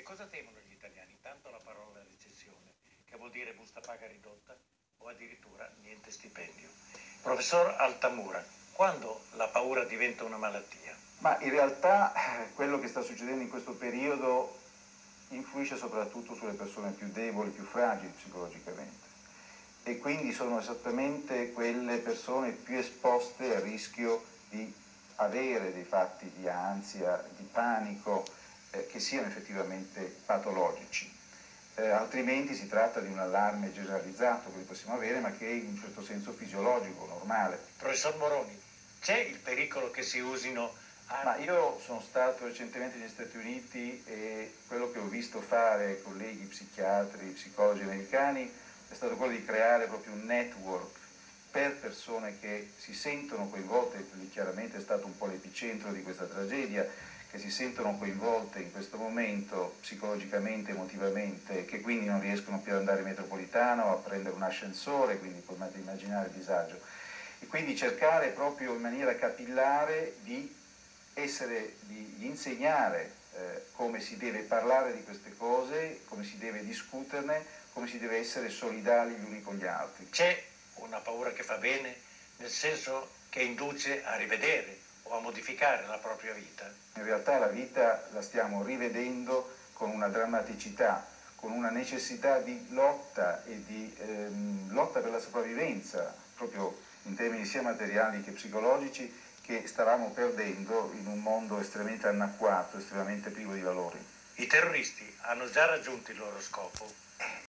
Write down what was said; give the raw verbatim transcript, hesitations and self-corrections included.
cosa temono gli italiani? Tanto la parola recessione, che vuol dire busta paga ridotta o addirittura niente stipendio. Professor Altamura, quando la paura diventa una malattia? Ma in realtà eh, quello che sta succedendo in questo periodo influisce soprattutto sulle persone più deboli, più fragili psicologicamente, e quindi sono esattamente quelle persone più esposte al rischio di avere dei fatti di ansia, di panico, eh, che siano effettivamente patologici. Eh, altrimenti si tratta di un allarme generalizzato che possiamo avere, ma che è in un certo senso fisiologico, normale. Professor Moroni, c'è il pericolo che si usino armi? Ma io sono stato recentemente negli Stati Uniti e quello che ho visto fare ai colleghi psichiatri, psicologi americani è stato quello di creare proprio un network per persone che si sentono coinvolte, lì chiaramente è stato un po' l'epicentro di questa tragedia, che si sentono coinvolte in questo momento psicologicamente, emotivamente, che quindi non riescono più ad andare in metropolitana o a prendere un ascensore, quindi potete immaginare il disagio. E quindi cercare proprio in maniera capillare di essere, di, di insegnare eh, come si deve parlare di queste cose, come si deve discuterne, come si deve essere solidali gli uni con gli altri. C'è una paura che fa bene, nel senso che induce a rivedere o a modificare la propria vita? In realtà la vita la stiamo rivedendo con una drammaticità, con una necessità di lotta e di ehm, lotta per la sopravvivenza, proprio in termini sia materiali che psicologici, che stavamo perdendo in un mondo estremamente annacquato, estremamente privo di valori. I terroristi hanno già raggiunto il loro scopo?